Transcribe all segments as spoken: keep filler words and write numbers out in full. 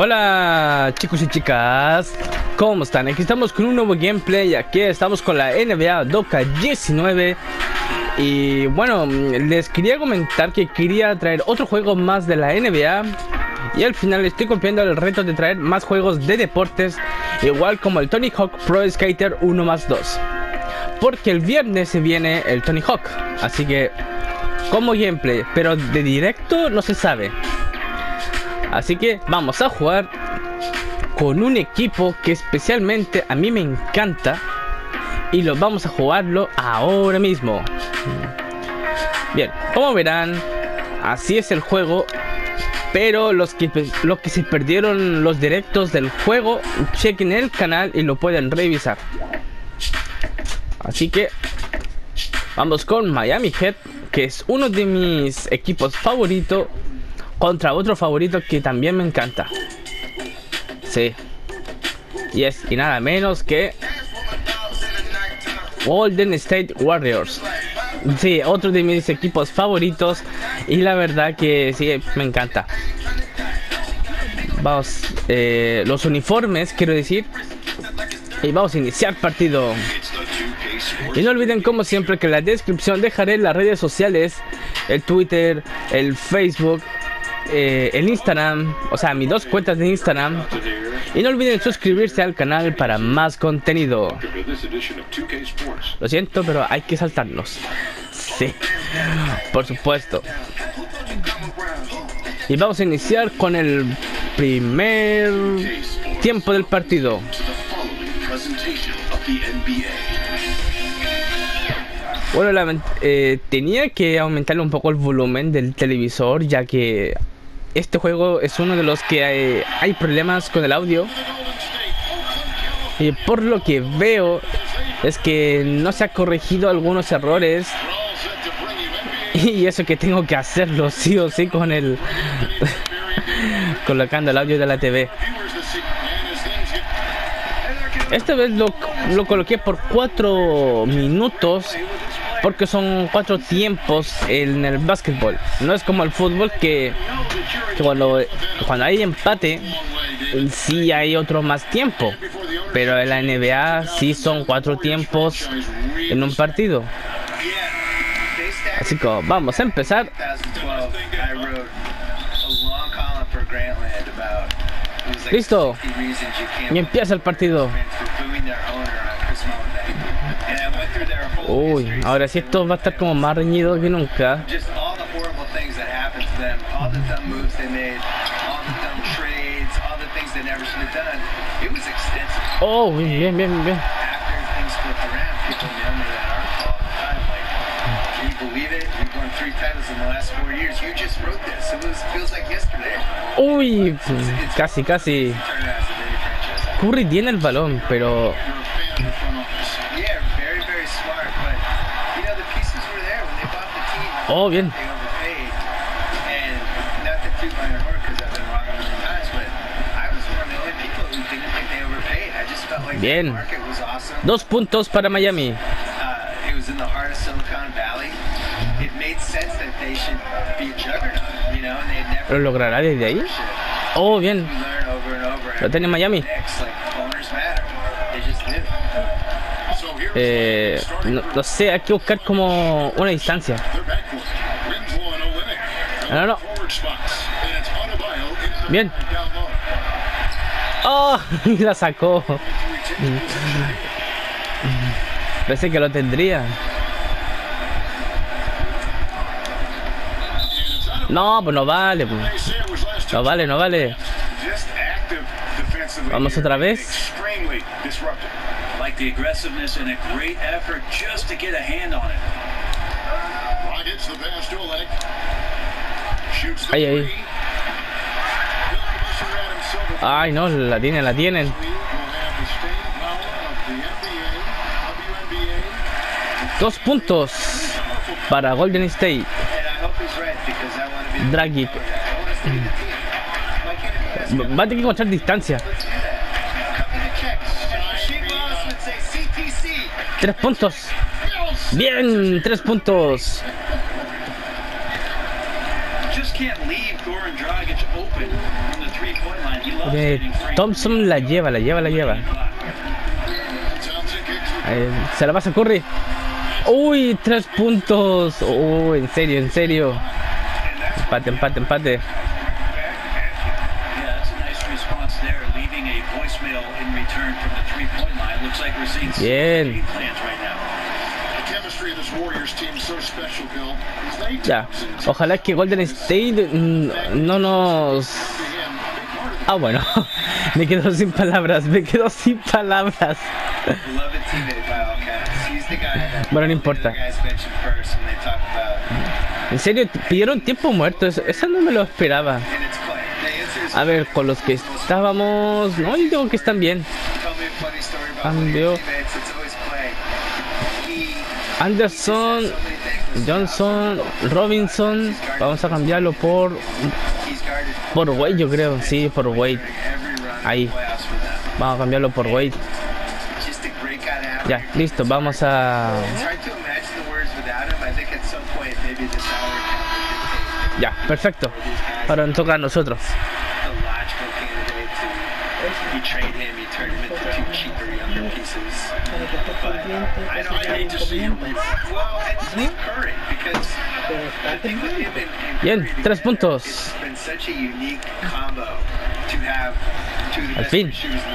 Hola chicos y chicas, ¿cómo están? Aquí estamos con un nuevo gameplay. Aquí estamos con la N B A dos K diecinueve. Y bueno, les quería comentar que quería traer otro juego más de la N B A. Y al final estoy cumpliendo el reto de traer más juegos de deportes, igual como el Tony Hawk Pro Skater uno más dos, porque el viernes se viene el Tony Hawk. Así que como gameplay, pero de directo no se sabe. Así que vamos a jugar con un equipo que especialmente a mí me encanta, y lo vamos a jugarlo ahora mismo. Bien, como verán, así es el juego. Pero los que, los que se perdieron los directos del juego, chequen el canal y lo pueden revisar. Así que vamos con Miami Heat, que es uno de mis equipos favoritos, contra otro favorito que también me encanta. Sí. Y es y nada menos que Golden State Warriors. Sí, otro de mis equipos favoritos. Y la verdad que sí, me encanta. Vamos, eh, los uniformes, quiero decir. Y vamos a iniciar partido. Y no olviden, como siempre, que en la descripción dejaré las redes sociales: el Twitter, el Facebook, eh, el Instagram, o sea, mis dos cuentas de Instagram. Y no olviden suscribirse al canal para más contenido. Lo siento, pero hay que saltarnos. Sí, por supuesto. Y vamos a iniciar con el primer tiempo del partido. Bueno, la, eh, tenía que aumentarle un poco el volumen del televisor, ya que este juego es uno de los que hay, hay problemas con el audio. Y por lo que veo es que no se ha corregido algunos errores. Y eso que tengo que hacerlo sí o sí con el colocando el audio de la T V. Esta vez lo, lo coloqué por cuatro minutos, porque son cuatro tiempos en el básquetbol. No es como el fútbol que, que cuando, cuando hay empate sí hay otro más tiempo. Pero en la N B A sí son cuatro tiempos en un partido. Así que vamos a empezar. Listo. Y empieza el partido. Uy, ahora sí esto va a estar como más reñido que nunca. Oh, bien, bien, bien. Uy, casi, casi. Curry tiene el balón, pero oh, bien. Bien. Dos puntos para Miami. ¿Lo logrará desde ahí? Oh, bien. Lo tiene Miami. Eh, no, no sé, hay que buscar como una distancia. No, no. Bien. Oh, la sacó. Pensé que lo tendría. No, pues no vale, pues. No vale, no vale. Vamos otra vez. Ay, ay. Ay, no, la tienen, la tienen. Dos puntos para Golden State. Dragic va a tener que encontrar distancia. Tres puntos. Bien, tres puntos. Eh, Thompson la lleva, la lleva, la lleva. Eh, se la pasa a Curry. Uy, tres puntos. Uy, en serio, en serio. Empate, empate, empate. Bien. Ya. Ojalá que Golden State no nos... Ah, bueno. Me quedo sin palabras, me quedo sin palabras. Bueno, no importa. En serio, pidieron tiempo muerto. Eso, eso no me lo esperaba. A ver, con los que estábamos... No, yo digo que están bien. Cambio. Anderson, Johnson, Robinson. Vamos a cambiarlo por... Por Wade, yo creo. Sí, por Wade. Ahí. Vamos a cambiarlo por Wade. Ya, listo. Vamos a... Ya, perfecto. Ahora nos toca a nosotros. Bien, tres puntos. Al fin.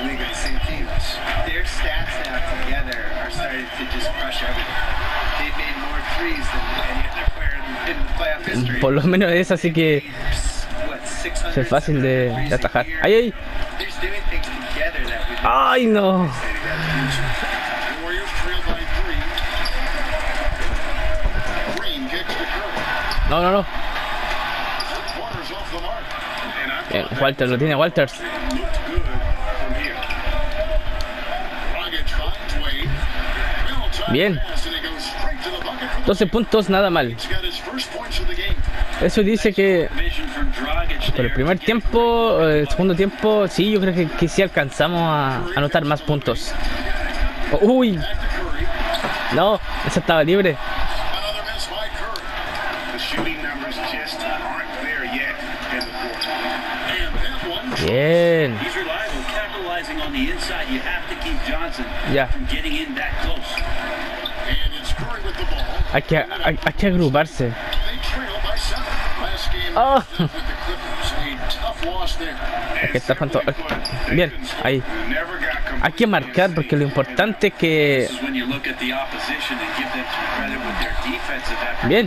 Por lo menos es así que es fácil de, de atajar. ¡Ay, ay! ¡Ay, no! No, no, no. Bien, Walter lo tiene, Walters. Bien. doce puntos, nada mal. Eso dice que por el primer tiempo, el segundo tiempo, sí, yo creo que, que sí alcanzamos a anotar más puntos. Uy, no, esa estaba libre. Bien. Ya. Hay que, hay, hay que agruparse. Oh. Hay que estar junto. Bien, ahí. Hay que marcar porque lo importante es que... Bien.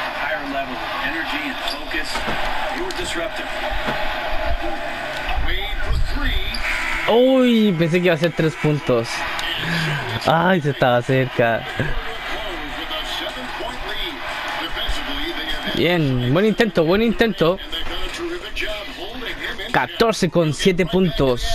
Uy, pensé que iba a ser tres puntos. Ay, se estaba cerca. Bien, buen intento, buen intento. catorce con siete puntos.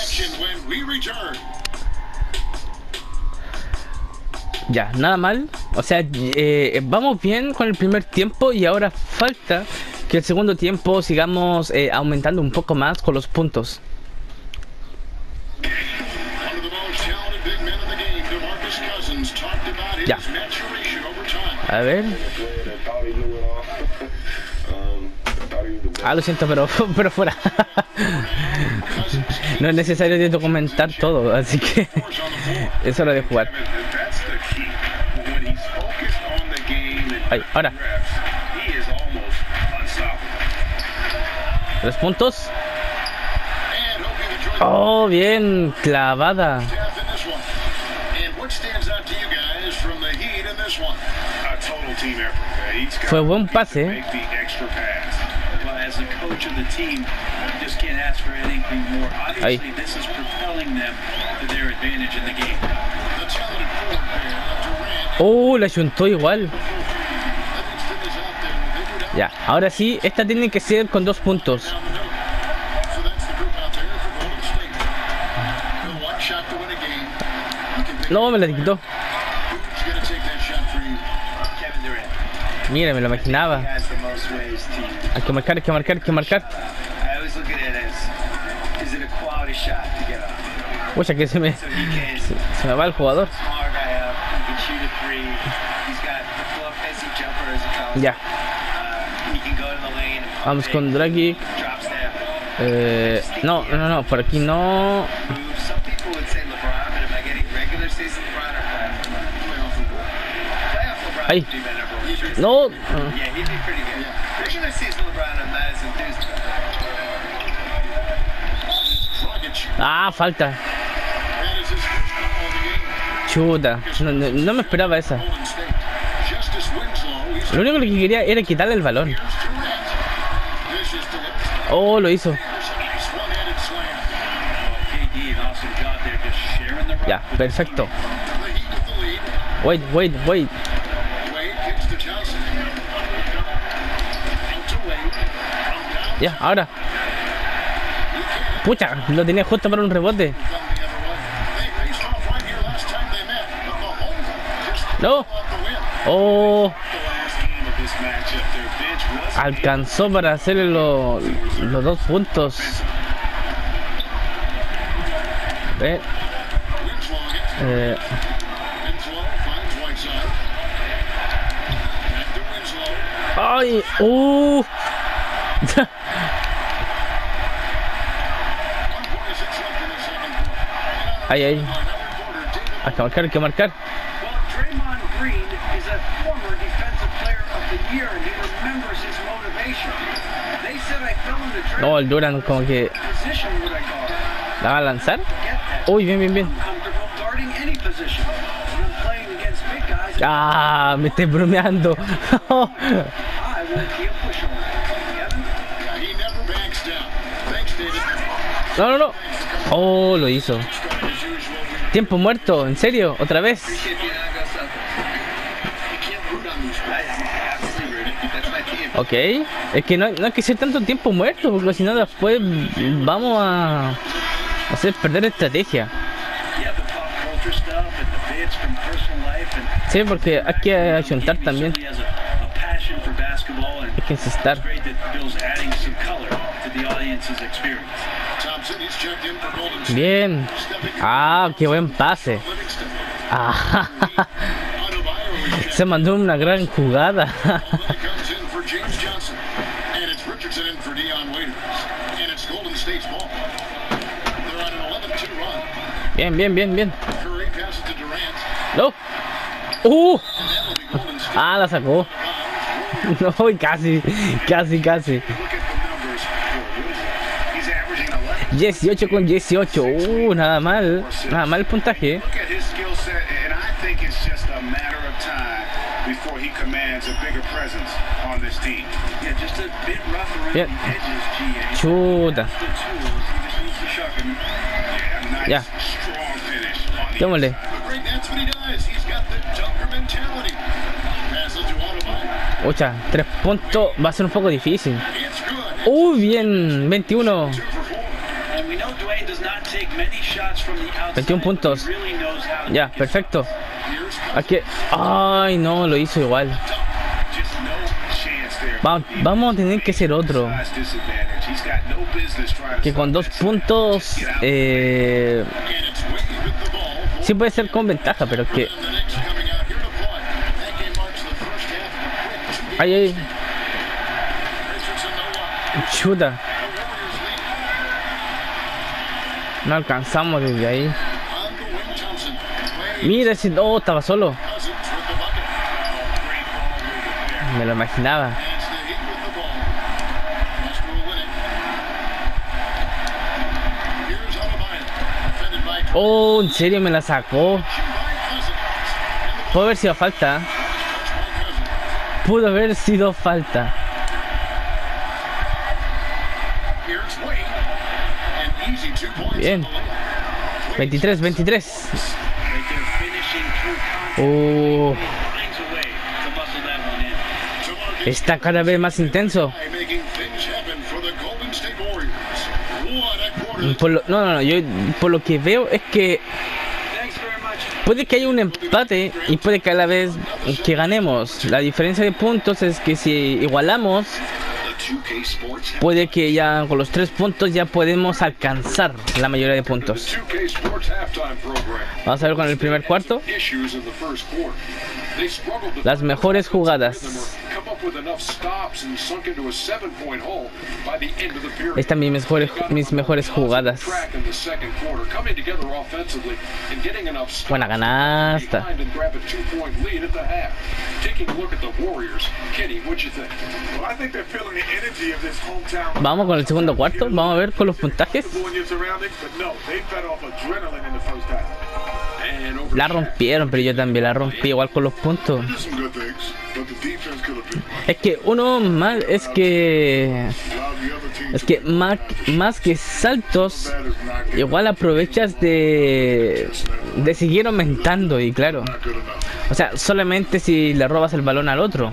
Ya, nada mal. O sea, eh, vamos bien con el primer tiempo y ahora falta que el segundo tiempo sigamos eh, aumentando un poco más con los puntos. Ya. A ver. Ah, lo siento, pero, pero fuera. No es necesario de documentar todo, así que es hora de jugar. Ahí, ahora. Tres puntos. Oh, bien, clavada. Fue buen pase. Ahí. Oh, la chuntó igual. Ya, ahora sí, esta tiene que ser con dos puntos. No, me la quitó. Mira, me lo imaginaba. Hay que marcar, hay que marcar, hay que marcar. Uy, que se me, se, se me va el jugador. Ya. Vamos con Dragic. Eh, no, no, no, por aquí no. Ahí. No. Ah, falta. Chuta, no, no, no me esperaba esa. Lo único que quería era quitarle el balón. Oh, lo hizo. Ya, perfecto. Wait, wait, wait. Ya, ahora. Pucha, lo tenía justo para un rebote. No. Oh. Alcanzó para hacerle lo, los dos puntos. Ve. Eh. Ay. Uh. Ay, ay. Hay que marcar, hay que marcar. No, el Durant como que la va a lanzar. Uy, bien, bien, bien. Ah, me estoy bromeando. No, no, no. Oh, lo hizo. Tiempo muerto, ¿en serio? ¿Otra vez? Ok, es que no, no hay que ser tanto tiempo muerto, porque si no después vamos a hacer perder estrategia. Sí, porque hay que ayuntar también. Hay que insistir. Bien. Ah, qué buen pase. Ah, se mandó una gran jugada. Bien, bien, bien, bien. No. Uh. Ah, la sacó. No, casi, casi, casi. dieciocho con dieciocho. Uh, nada mal. Nada mal el puntaje. Bien. Chuta. Ya. Démosle. Ocha, tres puntos va a ser un poco difícil. Uh, bien, veintiuno. veintiún puntos. Ya, perfecto. Aquí. Ay, no, lo hizo igual. Va, vamos a tener que ser otro. Que con dos puntos eh, sí puede ser con ventaja, pero que... Ay, ay. Chuta. No alcanzamos desde ahí. Mira ese... Oh, estaba solo. Me lo imaginaba. Oh, en serio me la sacó. Pudo haber sido falta. Pudo haber sido falta. Bien. veintitrés, veintitrés. Oh. Está cada vez más intenso. Por lo, no, no, no, yo por lo que veo es que puede que haya un empate y puede que a la vez que ganemos. La diferencia de puntos es que si igualamos, puede que ya con los tres puntos ya podemos alcanzar la mayoría de puntos. Vamos a ver con el primer cuarto. Las mejores jugadas. Estas mis mejores, mis mejores jugadas. Buena canasta. Vamos con el segundo cuarto. Vamos a ver con los puntajes. La rompieron, pero yo también la rompí igual con los puntos. Es que uno más es que es que más, más que saltos, igual aprovechas de de seguir aumentando. Y claro, o sea, solamente si le robas el balón al otro.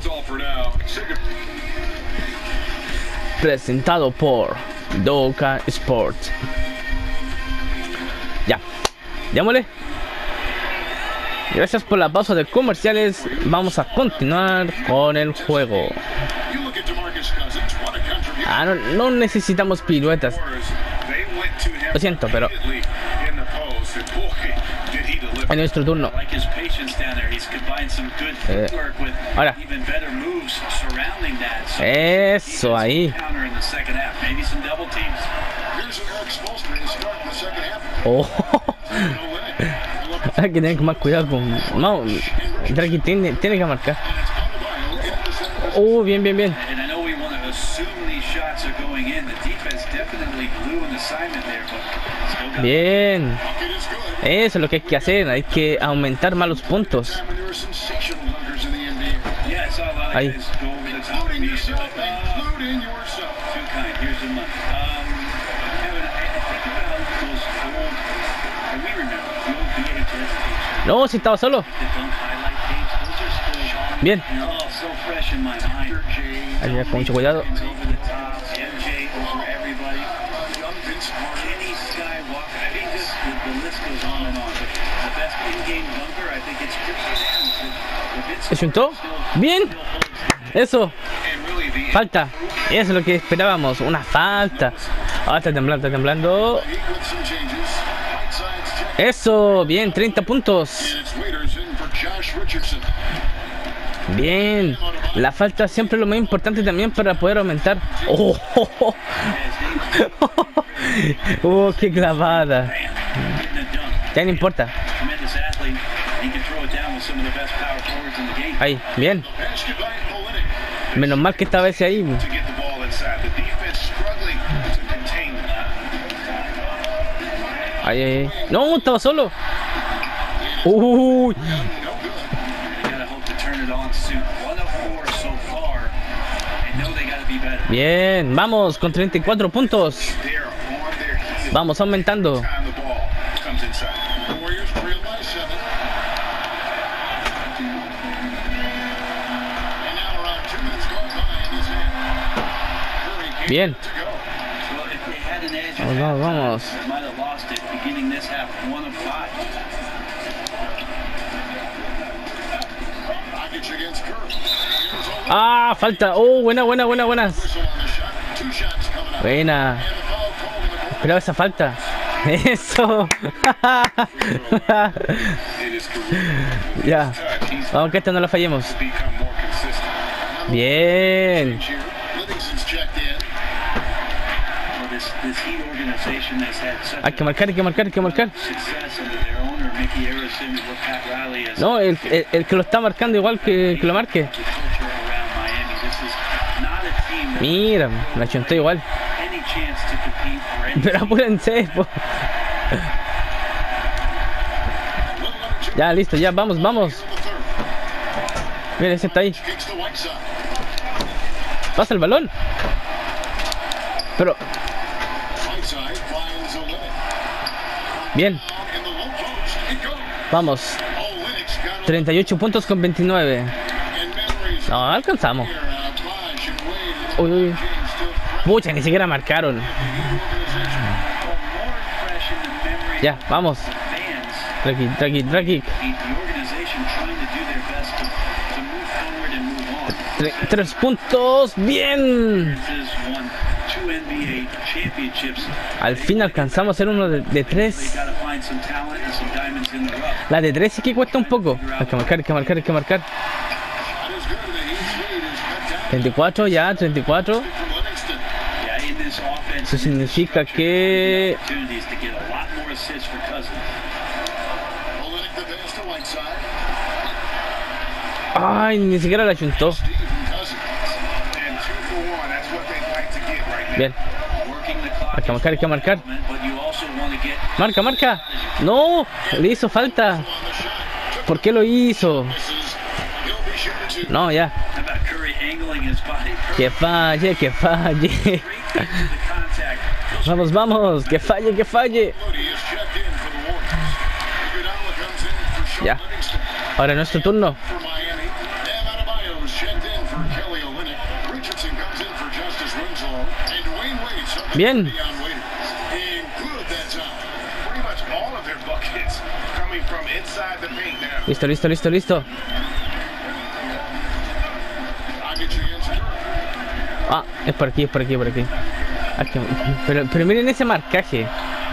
Presentado por Doka Sports. Ya, llámole. Gracias por la pausa de comerciales. Vamos a continuar con el juego. Ah, no, no necesitamos piruetas. Lo siento, pero en nuestro turno. Eh, ahora. Eso ahí. Oh. Hay que tener más cuidado con... No, Draghi tiene, tiene que marcar. Oh, bien, bien, bien. Bien. Eso es lo que hay que hacer. Hay que aumentar más los puntos. Ahí. No, si estaba solo. Bien. Ahí con mucho cuidado. ¿Se chuntó? Bien. Eso. Falta. Eso es lo que esperábamos. Una falta. Ah, está temblando, está temblando. Eso, bien, treinta puntos. Bien, la falta siempre es lo más importante también para poder aumentar. Oh, oh, oh. Oh, qué clavada. Ya no importa. Ahí, bien. Menos mal que estaba ese ahí. Ay, ay, ay. No, estaba solo. Uy. Bien, vamos con treinta y cuatro puntos. Vamos aumentando. Bien. Vamos, vamos, vamos. Ah, falta. Oh, buena, buena, buena, buena. Buena. Esperaba esa falta. Eso. Ya. Vamos que esta no la fallemos. Bien. Hay que marcar, hay que marcar, hay que marcar. No, el, el, el que lo está marcando igual que, que lo marque. Mira, la chunté igual. Pero apúrense, po. Ya, listo, ya, vamos, vamos. Mira, ese está ahí. Pasa el balón. Pero... Bien. Vamos. treinta y ocho puntos con veintinueve. No, alcanzamos. Uy, uy. Pucha, ni siquiera marcaron. Ya, vamos. Draghi, Draghi, Draghi. Tre tres puntos. Bien. Al fin alcanzamos a hacer uno de, de tres. La de tres sí que cuesta un poco. Hay que marcar, hay que marcar, hay que marcar. treinta y cuatro ya, treinta y cuatro. Eso significa que... Ay, ni siquiera la chuntó. Bien. Hay que marcar, hay que marcar. Marca, marca. No, le hizo falta. ¿Por qué lo hizo? No, ya. Que falle, que falle. Vamos, vamos, que falle, que falle. Ya. Ahora es nuestro turno. Bien. Listo, listo, listo, listo. Ah, es por aquí, es por aquí, es por aquí. Aquí. Pero, pero miren ese marcaje.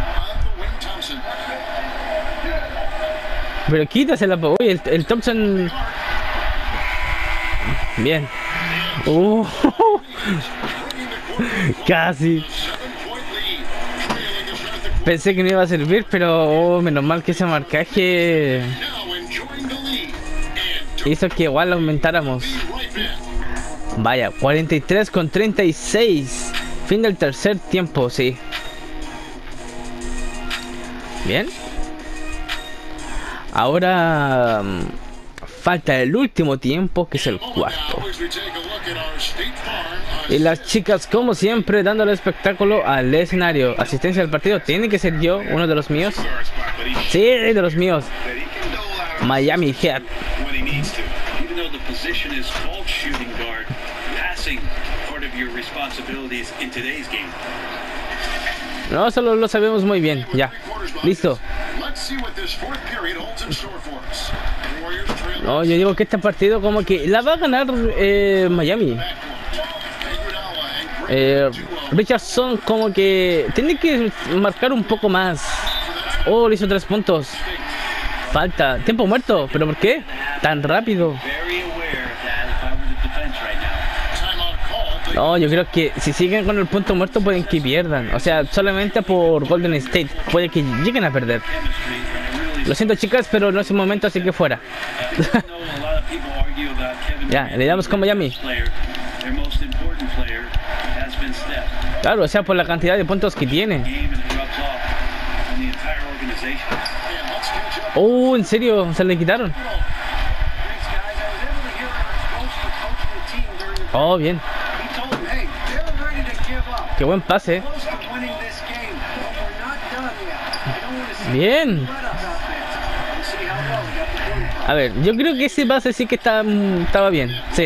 Pero quítasela, uy, el, el Thompson. Bien. Uh, casi. Pensé que no iba a servir, pero oh, menos mal que ese marcaje hizo que igual aumentáramos. Vaya, cuarenta y tres con treinta y seis. Fin del tercer tiempo, sí. Bien. Ahora um, falta el último tiempo, que es el cuarto. Y las chicas, como siempre, dando el espectáculo al escenario. Asistencia al partido, tiene que ser yo, uno de los míos. Sí, de los míos. Miami Heat. No, solo lo sabemos muy bien. Ya, listo. No, yo digo que este partido como que la va a ganar eh, Miami. Eh, Richardson como que tiene que marcar un poco más. Oh, le hizo tres puntos. Falta. Tiempo muerto. ¿Pero por qué? Tan rápido. No, yo creo que si siguen con el punto muerto pueden que pierdan. O sea, solamente por Golden State puede que lleguen a perder. Lo siento, chicas, pero no es el momento, así que fuera. Ya, le damos con Miami. Claro, o sea, por la cantidad de puntos que tiene. Oh, ¿en serio? ¿Se le quitaron? Oh, bien. Qué buen pase. Bien. A ver, yo creo que ese pase sí que está, estaba bien. Sí.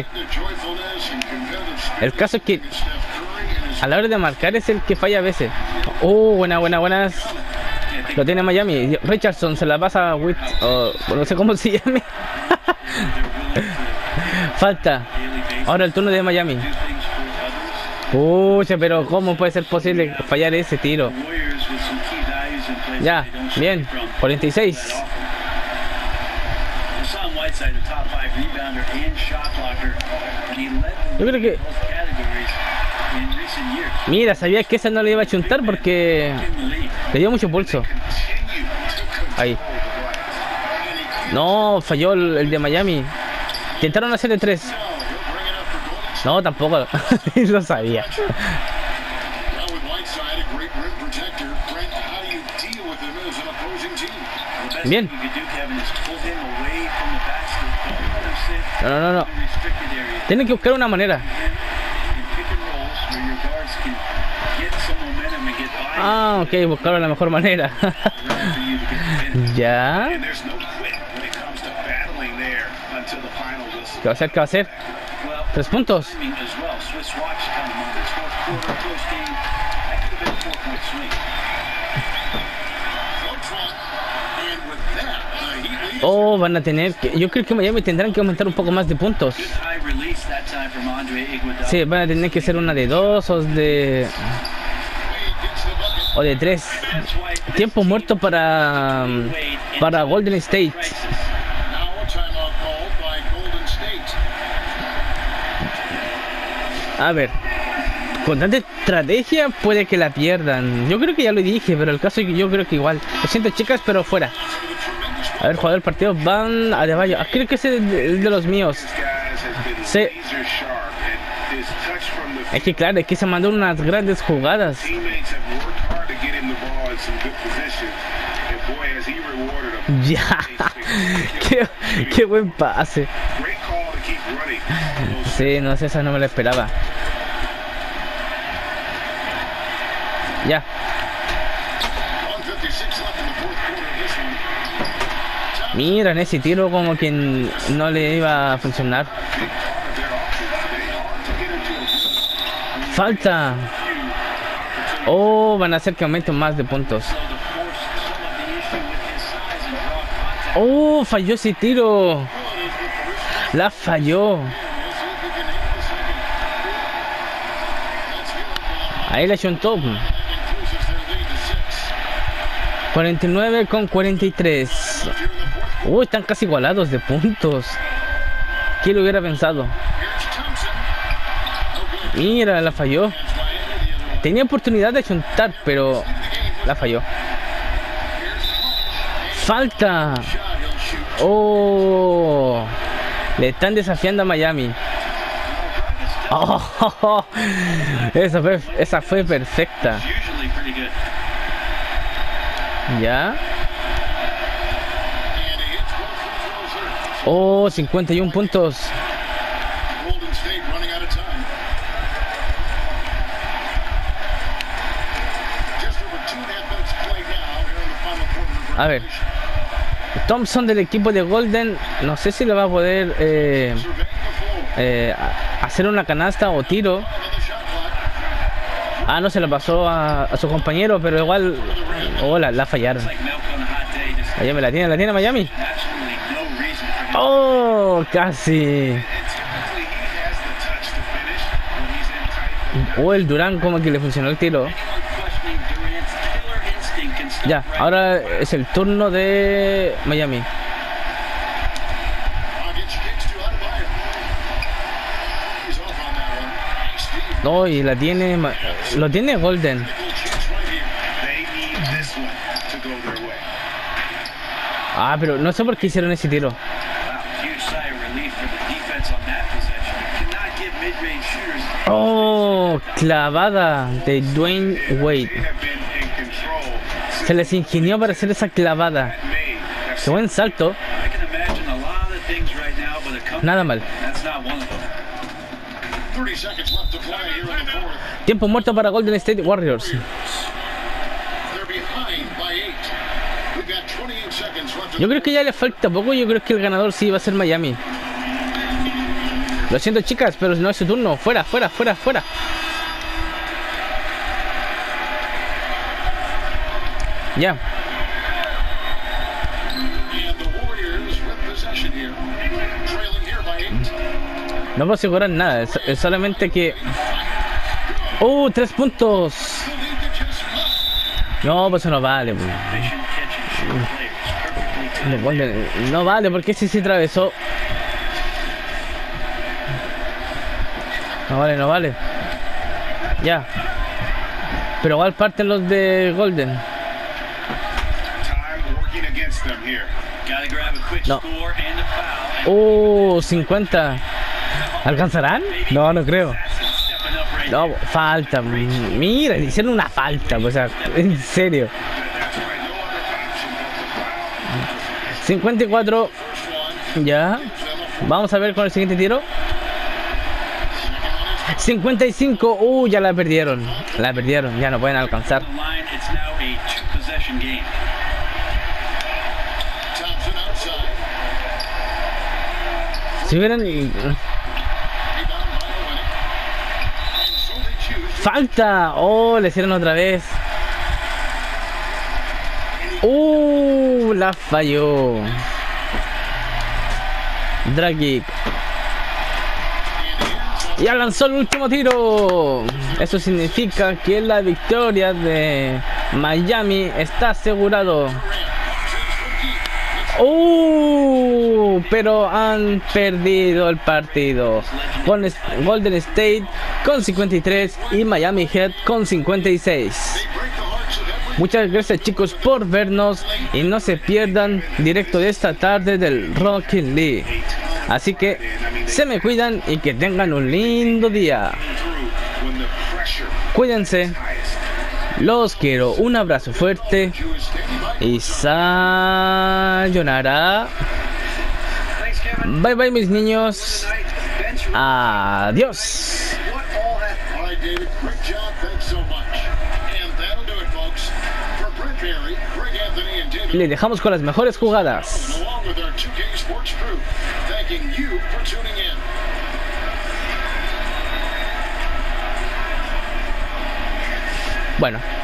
El caso es que a la hora de marcar es el que falla a veces. Oh, buena, buena, buenas. Lo tiene Miami. Richardson se la pasa a Witt. Oh, no sé cómo se llame. Falta. Ahora el turno de Miami. Pucha, pero ¿cómo puede ser posible fallar ese tiro? Ya, bien. cuarenta y seis. Yo creo que... Mira, sabía que esa no le iba a chuntar porque le dio mucho pulso. Ahí. No, falló el, el de Miami. Intentaron hacer de tres. No, tampoco. Lo sabía. Bien. No, no, no, no. Tienen que buscar una manera. Ah, ok, buscaron la mejor manera. Ya. ¿Qué va a hacer? ¿Qué va a hacer? Tres puntos. Oh, van a tener que... Yo creo que Miami tendrán que aumentar un poco más de puntos. Sí, van a tener que ser una de dos o de... O de tres. Tiempo muerto para... Para Golden State. A ver. Con tanta estrategia puede que la pierdan. Yo creo que ya lo dije, pero el caso es que yo creo que igual. Lo siento, chicas, pero fuera. A ver, jugador del partido, Van Adebayo. Ah, creo que es el de, el de los míos. Sí. Es que claro, es que se mandó unas grandes jugadas. Ya. qué, qué buen pase. Sí, no sé, esa no me la esperaba. Ya. Mira, en ese tiro como que no le iba a funcionar. Falta. Oh, van a hacer que aumenten más de puntos. Oh, falló ese tiro. La falló. Ahí le chuntó. cuarenta y nueve con cuarenta y tres. Uy, están casi igualados de puntos. ¿Quién lo hubiera pensado? Mira, la falló. Tenía oportunidad de chuntar, pero la falló. Falta. Oh, le están desafiando a Miami. Oh, oh, oh. Esa fue, esa fue perfecta. Ya. Oh, cincuenta y uno puntos. A ver. Thompson del equipo de Golden, no sé si le va a poder eh, eh, hacer una canasta o tiro. Ah, no se lo pasó a, a su compañero, pero igual. Oh, la, la fallaron. Miami la tiene, la tiene Miami. Oh, casi. Oh, el Durán como que le funcionó el tiro. Ya, ahora es el turno de Miami. No, y la tiene, lo tiene Golden. Ah, pero no sé por qué hicieron ese tiro. Oh, clavada de Dwayne Wade. Se les ingenió para hacer esa clavada. Qué buen salto. Nada mal. Tiempo muerto para Golden State Warriors. Yo creo que ya le falta poco. Yo creo que el ganador sí va a ser Miami. Lo siento, chicas, pero no es su turno. Fuera, fuera, fuera, fuera. Ya. No puedo asegurar nada. Es, es solamente que... ¡Oh! ¡Tres puntos! No, pues eso no vale. No, vale, no vale, porque ese sí atravesó. No vale, no vale. Ya. Pero igual parten los de Golden. No. Oh, cincuenta. ¿Alcanzarán? No, no creo. No, falta. Mira, le hicieron una falta. O sea, en serio. cincuenta y cuatro. Ya. Vamos a ver con el siguiente tiro. cincuenta y cinco. Uh, ya la perdieron. La perdieron. Ya no pueden alcanzar. Si hubieran... ¡Falta! ¡Oh! Le hicieron otra vez. ¡Uh! La falló. Dragic. Ya lanzó el último tiro. Eso significa que la victoria de Miami está asegurado. Uh, pero han perdido el partido. Con Golden State con cincuenta y tres y Miami Heat con cincuenta y seis. Muchas gracias, chicos, por vernos y no se pierdan directo de esta tarde del Rocket League. Así que se me cuidan y que tengan un lindo día. Cuídense. Los quiero. Un abrazo fuerte. Y sayonara. Bye bye, mis niños. Adiós. Le dejamos con las mejores jugadas. Bueno.